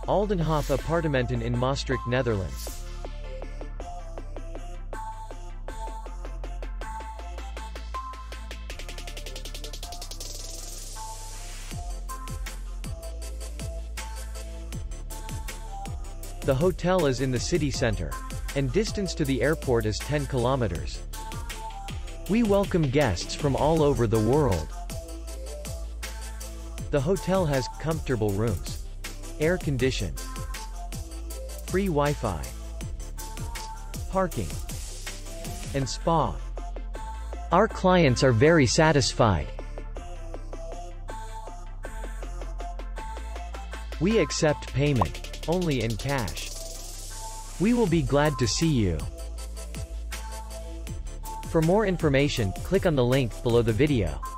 Aldenhof Appartementen in Maastricht, Netherlands. The hotel is in the city center, and distance to the airport is 10 kilometers. We welcome guests from all over the world. The hotel has comfortable rooms, air conditioned, free Wi-Fi, parking, and spa. Our clients are very satisfied. We accept payment only in cash. We will be glad to see you. For more information, click on the link below the video.